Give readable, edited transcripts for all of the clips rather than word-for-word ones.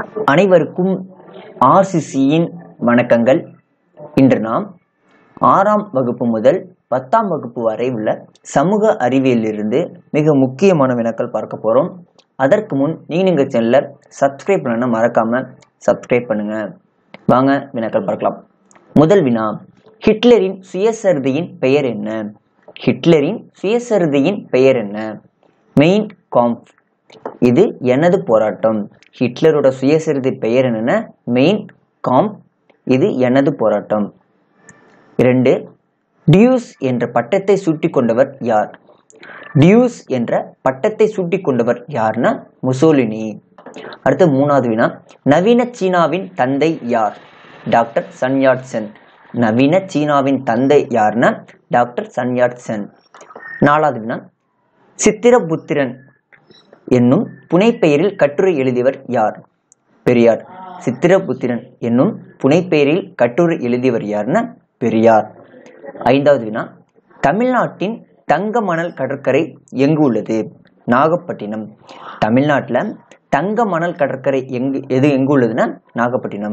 அனைவருக்கும் RCCயின் வணக்கங்கள். இன்று நாம் 6ஆம் வகுப்பு முதல் 10ஆம் வகுப்பு வரை உள்ள சமூக அறிவியலிலிருந்து மிக முக்கியமான வினாக்கள் பார்க்க போறோம். அதற்கு முன் நீங்க சேனலை சப்ஸ்கிரைப் பண்ண மறக்காம சப்ஸ்கிரைப் பண்ணுங்க. வாங்க வினாக்கள் பார்க்கலாம். முதல் வினா, ஹிட்லரின் சுயசரிதையின் பெயர் என்ன? ஹிட்லரின் சுயசரிதையின் பெயர் என்ன? Mein Kampf. இது எனது போராட்டம். ஹிட்லரோட சுயசரிதை பெயர் என்னன்னா மெயின் காம்ப். இது எனது போராட்டம். 2. டியூஸ் என்ற பட்டத்தை சூட்டிக் கொண்டவர் யார்? டியூஸ் என்ற பட்டத்தை சூட்டிக் கொண்டவர் யார்னா முசோலினி. அடுத்து 3வது வினா, நவீன சீனாவின் தந்தை யார்? Doctor Sun Yat Sen. நவீன சீனாவின் தந்தை யார்னா டாக்டர் சன் யாட் சென். 4வது வினா, சித்திரபுத்திரன் என்னும் புனைப்பெயரில் கட்டுரை எழுதியவர் யார்? பெரியார். சித்திரபுத்திரன் என்னும் புனைப்பெயரில் கட்டுரை எழுதியவர் யார்னா பெரியார். 5வது வினா, தமிழ்நாட்டின் தங்க மணல் கடற்கரை எங்கு உள்ளது? நாகப்பட்டினம். தமிழ்நாட்டில் தங்க மணல் கடற்கரை எங்கு உள்ளதுன்னா நாகப்பட்டினம்.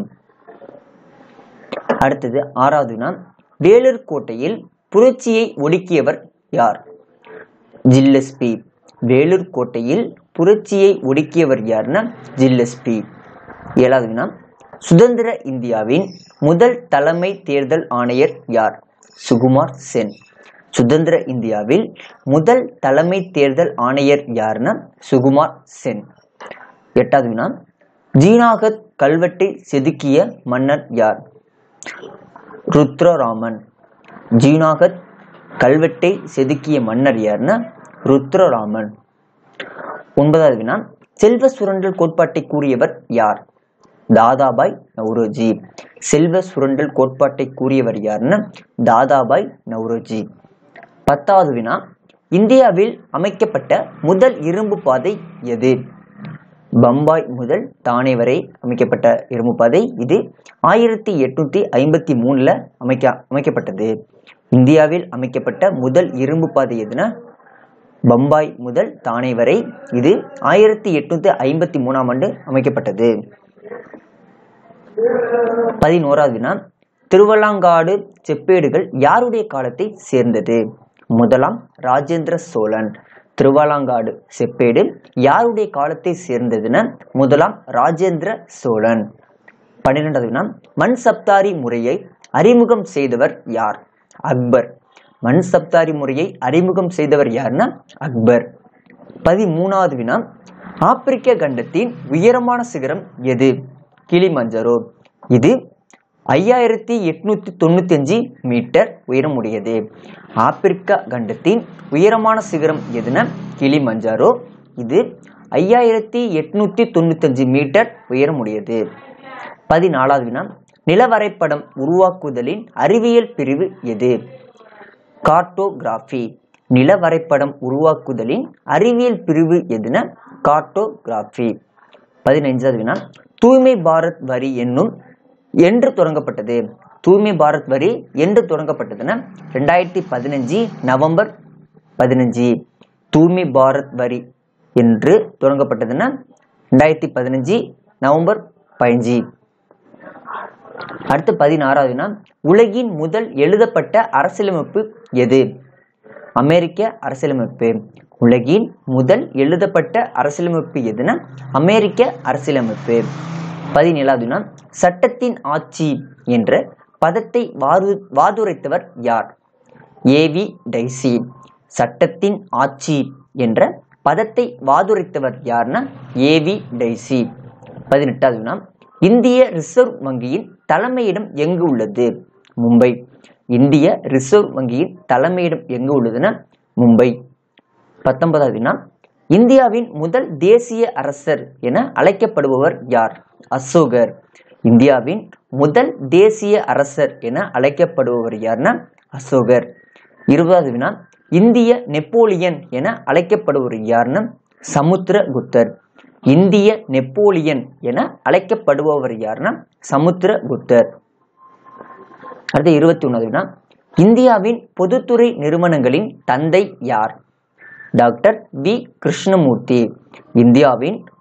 அடுத்தது 6வது வினா, வேலூர் கோட்டையில் புரட்சியை ஒடுக்கியவர் யார்? ஜில்லஸ்பி. வேலூர் கோட்டையில் புரட்சியை ஒடுக்கியவர் யார்னா ஜில்லஸ்பி. 7வது வினா, சுதந்திர இந்தியாவின் முதல் தலைமை தேர்தல் ஆணையர் யார்? சுகுமார் சென். சுதந்திர இந்தியாவில் முதல் தலைமை தேர்தல் ஆணையர் யார்னா சுகுமார் சென். 8வது வினா, ஜீனாகத் கல்வெட்டை செதுக்கிய மன்னர் யார்? ருத்ரராமன். ஜீனாகத் கல்வெட்டை செதுக்கிய மன்னர் யார்னா ருத்ரராமன். 9வது வினா, செல்வ சுரண்டல் கோட்பாட்டை கூறியவர் யார்? தாதாபாய் நவ்ரோஜி. செல்வ சுரண்டல் கோட்பாட்டை கூறியவர் யார்னா தாதாபாய் நவ்ரோஜி. 10வது வினா, இந்தியாவில் அமைக்கப்பட்ட முதல் இரும்பு பாதை எது? பம்பாய் முதல் தானே வரை அமைக்கப்பட்ட இரும்பு பாதை. இது 1853 அமைக்கப்பட்டது. இந்தியாவில் அமைக்கப்பட்ட முதல் இரும்பு பாதை எதுனா பம்பாய் முதல் தானே வரை. இது 1853ஆம் ஆண்டு அமைக்கப்பட்டது. 11வது வினா, திருவலங்காடு செப்பேடுகள் யாருடைய காலத்தை சேர்ந்தது? முதலாம் ராஜேந்திர சோழன். திருவலங்காடு செப்பேடு யாருடைய காலத்தை சேர்ந்ததுன்னா முதலாம் ராஜேந்திர சோழன். 12வது வினா, மண் சப்தாரி முறையை அறிமுகம் செய்தவர் யார்? அக்பர். மண் சப்தாரி முறையை அறிமுகம் செய்தவர் யார்னா அக்பர். 13வது வினா, ஆப்பிரிக்க கண்டத்தின் உயரமான சிகரம் எது? கிளிமஞ்சரோ. இது 5895 மீட்டர் உயரம் உடையது. ஆப்பிரிக்க கண்டத்தின் உயரமான சிகரம் எதுனா கிளிமஞ்சாரோ. இது 5895 மீட்டர் உயரம் உடையது. 14வது வினா, நிலவரைபடம் உருவாக்குதலின் அறிவியல் பிரிவு எது? கார்டோகிராஃபி. நிலவரைபடம் உருவாக்குதலின் அறிவியல் பிரிவு எதுனா கார்டோகிராஃபி. 15வது வினா, தூய்மை பாரத் வரி என்று தொடங்கப்பட்டது? தூய்மை பாரத் வரி என்று தொடங்கப்பட்டதுன்னா 2015 நவம்பர் 15. தூய்மை பாரத் வரி என்று தொடங்கப்பட்டதுன்னா 2015 நவம்பர் 15. அடுத்து 16வது வினா, உலகின் முதல் எழுதப்பட்ட அரசியலமைப்பு எது? அமெரிக்க அரசியலமைப்பு. உலகின் முதல் எழுதப்பட்ட அரசியலமைப்பு எதுனா அமெரிக்க அரசியலமைப்பு. 17வது வினா, சட்டத்தின் ஆட்சி என்ற பதத்தை வாதுரைத்தவர் யார்? A V Dicey. சட்டத்தின் ஆட்சி என்ற பதத்தை வாதுரைத்தவர் யார்னா ஏவி டைசி. 18வது வினா, இந்திய ரிசர்வ் வங்கியின் தலைமையிடம் எங்கு உள்ளது? மும்பை. இந்திய ரிசர்வ் வங்கியின் தலைமையிடம் எங்கு உள்ளதுன்னா மும்பை. 19வது வினா, இந்தியாவின் முதல் தேசிய அரசர் என அழைக்கப்படுபவர் யார்? அசோகர். இந்தியாவின் முதல் தேசிய அரசர் என அழைக்கப்படுபவர் யார்னா அசோகர். 20வது வினா, இந்திய நெப்போலியன் என அழைக்கப்படுபவர் யார்னா சமுத்திரகுப்தர். இந்திய நெப்போலியன் என அழைக்கப்படுபவர் யார்னா சமுத்திரகுப்தர். அடுத்து 21வது வினா, இந்தியாவின் பொதுத்துறை நிறுவனங்களின் தந்தை யார்? Doctor V Krishnamurthy. இந்தியாவின்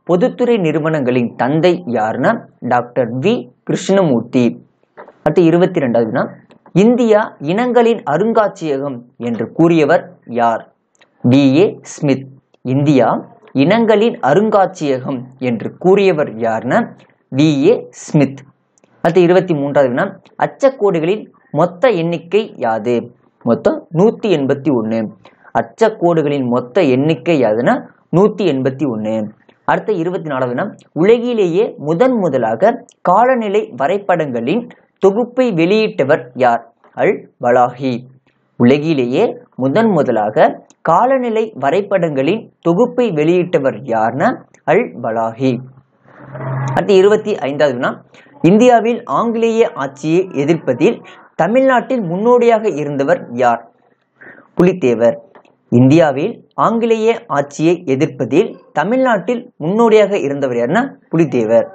பொதுத்துறை நிறுவனங்களின் தந்தை யாருன்னா டாக்டர் வி கிருஷ்ணமூர்த்தி. அடுத்து 22வது வினா, இந்தியா இனங்களின் அருங்காட்சியகம் என்று கூறியவர் யார்? வி.ஏ. ஸ்மித். இந்தியா இனங்களின் அருங்காட்சியகம் என்று கூறியவர் யாருன்னா வி.ஏ. ஸ்மித். அடுத்து 23வது வினா, அச்சக்கோடுகளின் மொத்த எண்ணிக்கை யாது? மொத்தம் 181. அச்சக்கோடுகளின் மொத்த எண்ணிக்கை யாதுன்னா 181. அடுத்த 24வது வினா, உலகிலேயே முதலாக காலநிலை வரைபடங்களின் தொகுப்பை வெளியிட்டவர் யார்? அல் பலாகி. உலகிலேயே முதலாக காலநிலை வரைபடங்களின் தொகுப்பை வெளியிட்டவர் யார்னா அல் பலாகி. அடுத்து 25வது வினா, இந்தியாவில் ஆங்கிலேய ஆட்சியை எதிர்ப்பதில் தமிழ்நாட்டில் முன்னோடியாக இருந்தவர் யார்? புலித்தேவர். இந்தியாவில் ஆங்கிலேய ஆட்சியை எதிர்ப்பதில் தமிழ்நாட்டில் முன்னோடியாக இருந்தவர் யார்னா புலித்தேவர்.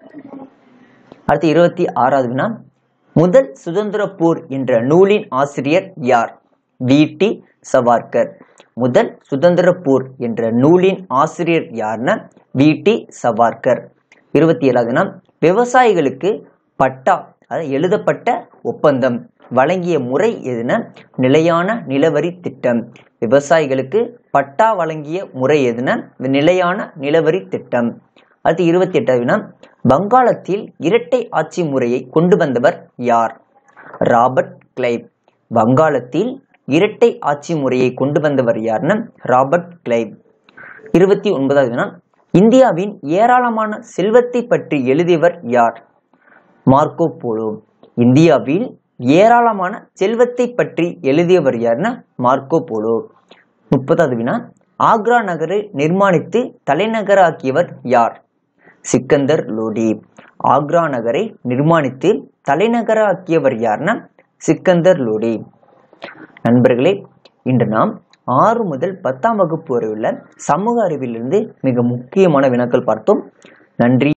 அடுத்து 26வது வினா, முதல் சுதந்திர போர் என்ற நூலின் ஆசிரியர் யார்? வி.டி. சவார்கர். முதல் சுதந்திர போர் என்ற நூலின் ஆசிரியர் யார்னா வி.டி. சவார்கர். 27வது வினா, விவசாயிகளுக்கு பட்டா எழுதப்பட்ட ஒப்பந்தம் வழங்கிய முறை எதுனா நிலையான நிலவரி திட்டம். விவசாயிகளுக்கு பட்டா வழங்கிய முறை எதுனா நிலையான நிலவரி திட்டம். அடுத்து 28வது வினா, வங்காளத்தில் இரட்டை ஆட்சி முறையை கொண்டு வந்தவர் யார்? Robert Clive. வங்காளத்தில் இரட்டை ஆட்சி முறையை கொண்டு வந்தவர் யார்னா ராபர்ட் கிளைவ். 29வது வினா, இந்தியாவின் ஏராளமான செல்வத்தை பற்றி எழுதியவர் யார்? Marco Polo. இந்தியாவில் ஏராளமான செல்வத்தை பற்றி எழுதியவர் யார்னா மார்க்கோ போலோ. 30வது வினா, ஆக்ரா நகரை நிர்மாணித்து தலைநகராக்கியவர் யார்? சிக்கந்தர் லோடி. ஆக்ரா நகரை நிர்மாணித்து தலைநகராக்கியவர் யார்னா சிக்கந்தர் லோடி. நண்பர்களே, இன்று நாம் 6 முதல் 10ஆம் வகுப்பு வரை உள்ள சமூக அறிவிலிருந்து மிக முக்கியமான வினாக்கள் பார்த்தோம். நன்றி.